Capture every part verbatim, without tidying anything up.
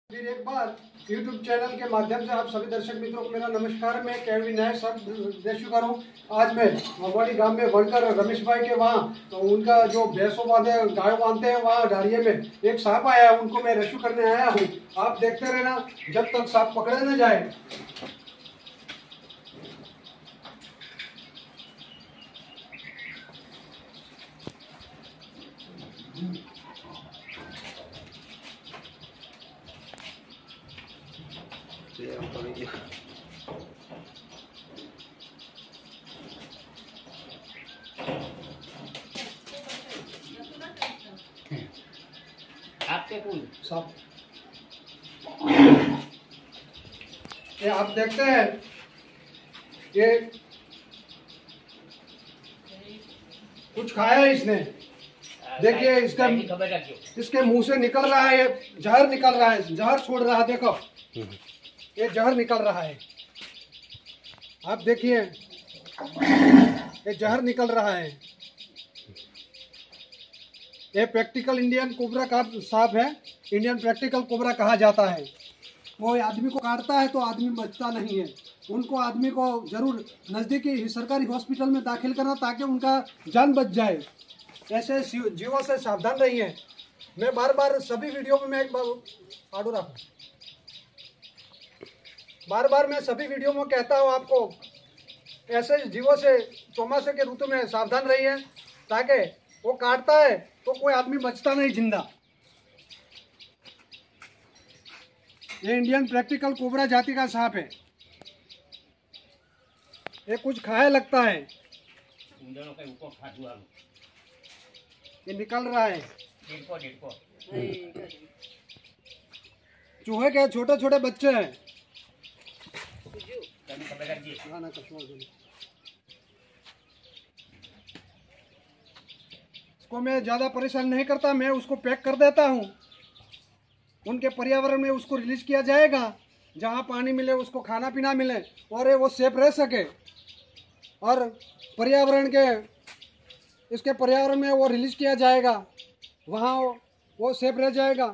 फिर एक बार YouTube channel के माध्यम से आप सभी दर्शक मित्रों को मेरा नमस्कार। मैं केवी नायक सब देशुकर हूँ। आज मैं मगवाड़ी गांव में बनकर रमेश भाई के वहाँ तो उनका जो भैंसों बांधे गाय बांधते हैं वहाँ ढाड़िए में एक सांप आया है, उनको मैं रेस्क्यू करने आया हूँ। आप देखते रहना जब तक सांप पकड़े न जाए। आपके कुल सब ये आप देखते हैं, ये कुछ खाया है इसने। देखिए इसका इसके मुंह से निकल रहा है, जहर निकल रहा है, जहर छोड़ रहा है। देखो ये जहर निकल रहा है, आप देखिए ये जहर निकल रहा है। ये प्रैक्टिकल इंडियन कोबरा का सांप है, इंडियन प्रैक्टिकल कोबरा कहा जाता है। वो आदमी को काटता है तो आदमी बचता नहीं है। उनको आदमी को जरूर नज़दीकी सरकारी हॉस्पिटल में दाखिल करना ताकि उनका जान बच जाए। ऐसे जीवों से सावधान रहिए। मैं बार बार सभी वीडियो में मैं एक बार आडू रखूं बार बार मैं सभी वीडियो में कहता हूँ आपको, ऐसे जीवों से चौमासे के ऋतु में सावधान रहिए ताकि वो काटता है तो कोई आदमी बचता नहीं जिंदा। ये इंडियन प्रैक्टिकल कोबरा जाति का सांप है। ये कुछ खाया लगता है, ये निकल रहा है। चूहे के छोटे छोटे बच्चे हैं। इसको मैं ज्यादा परेशान नहीं करता, मैं उसको पैक कर देता हूँ। उनके पर्यावरण में उसको रिलीज किया जाएगा, जहाँ पानी मिले उसको खाना पीना मिले और वो सेफ रह सके। और पर्यावरण के इसके पर्यावरण में वो रिलीज किया जाएगा, वहाँ वो सेफ रह जाएगा।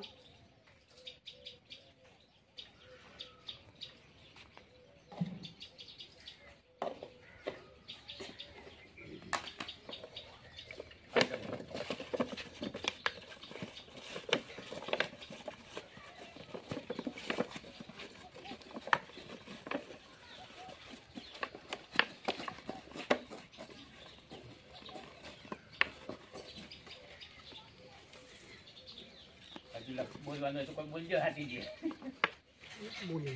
બોલવાનો તો કોઈ બોલજો હાથીજી बोलिए।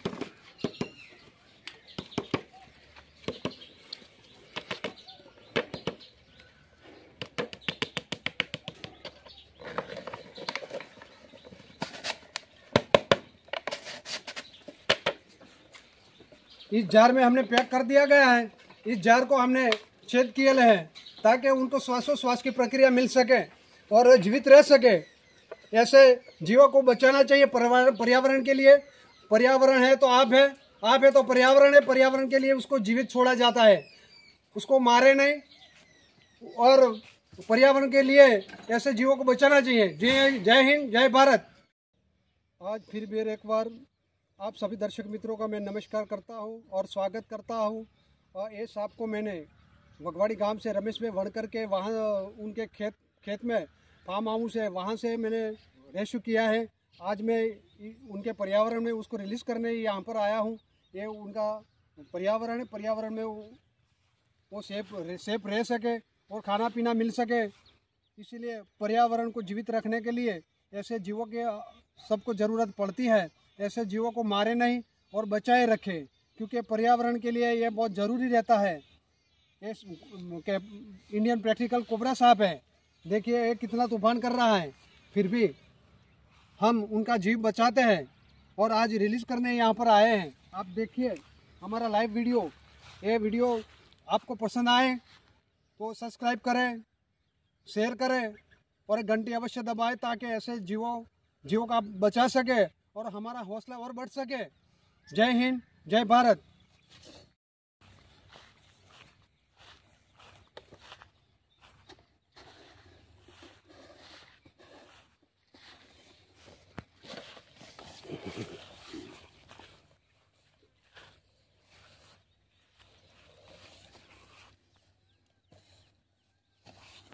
इस जार में हमने पैक कर दिया गया है। इस जार को हमने छेद किए हैं ताकि उनको श्वासोश्वास की प्रक्रिया मिल सके और जीवित रह सके। ऐसे जीवों को बचाना चाहिए पर्यावरण के लिए। पर्यावरण है तो आप है, आप है तो पर्यावरण है। पर्यावरण के लिए उसको जीवित छोड़ा जाता है, उसको मारे नहीं। और पर्यावरण के लिए ऐसे जीवों को बचाना चाहिए। जय जय हिंद, जय भारत। आज फिर भी एक बार आप सभी दर्शक मित्रों का मैं नमस्कार करता हूं और स्वागत करता हूं। और ये सांप को मैंने मगवाड़ी गांव से रमेश में भर करके वहाँ उनके खेत खेत में फार्म हाउस है, वहाँ से मैंने रेस्क्यू किया है। आज मैं उनके पर्यावरण में उसको रिलीज़ करने यहाँ पर आया हूँ। ये उनका पर्यावरण है, पर्यावरण में वो, वो सेफ सेफ रह सके और खाना पीना मिल सके। इसीलिए पर्यावरण को जीवित रखने के लिए ऐसे जीवों के सबको ज़रूरत पड़ती है। ऐसे जीवों को मारे नहीं और बचाए रखे, क्योंकि पर्यावरण के लिए ये बहुत ज़रूरी रहता है। ये इंडियन प्रैक्टिकल कोबरा सांप है। देखिए ये कितना तूफान कर रहा है, फिर भी हम उनका जीव बचाते हैं और आज रिलीज़ करने यहाँ पर आए हैं। आप देखिए हमारा लाइव वीडियो। ये वीडियो आपको पसंद आए तो सब्सक्राइब करें, शेयर करें और एक घंटी अवश्य दबाएं ताकि ऐसे जीवों जीवों का बचा सके और हमारा हौसला और बढ़ सके। जय हिंद, जय भारत।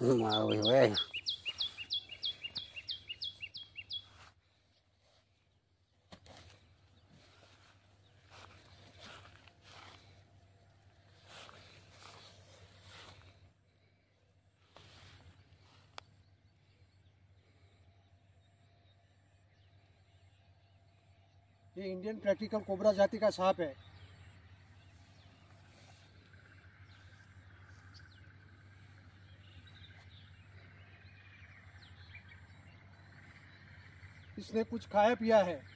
Mau we. ये इंडियन प्रैक्टिकल कोबरा जाति का सांप है। इसने कुछ खाया पिया है।